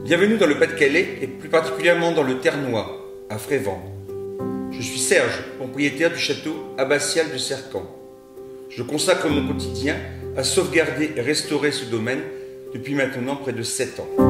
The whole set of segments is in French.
Bienvenue dans le Pas-de-Calais et plus particulièrement dans le Ternois, à Frévent. Je suis Serge, propriétaire du château abbatial de Cercamps. Je consacre mon quotidien à sauvegarder et restaurer ce domaine depuis maintenant près de 7 ans.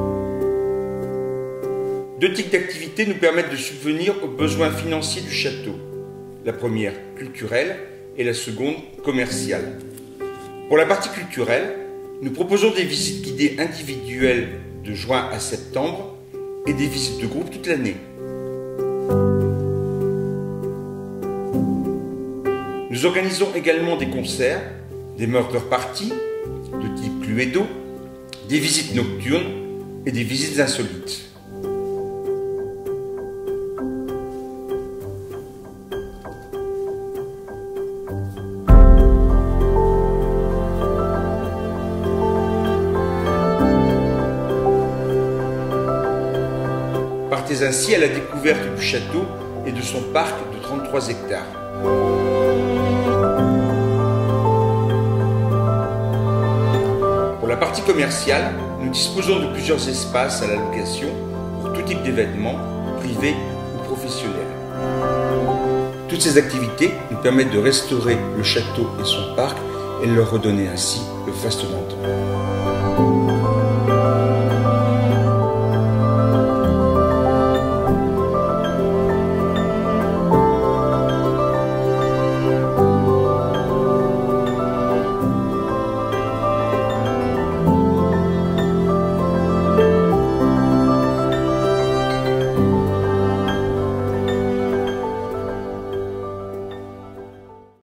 Deux types d'activités nous permettent de subvenir aux besoins financiers du château. La première, culturelle, et la seconde, commerciale. Pour la partie culturelle, nous proposons des visites guidées individuelles de juin à septembre et des visites de groupe toute l'année. Nous organisons également des concerts, des murder parties de type Cluedo, des visites nocturnes et des visites insolites. Partez ainsi à la découverte du château et de son parc de 33 hectares. Pour la partie commerciale, nous disposons de plusieurs espaces à la location pour tout type d'événements, privés ou professionnels. Toutes ces activités nous permettent de restaurer le château et son parc et de leur redonner ainsi le faste d'antan.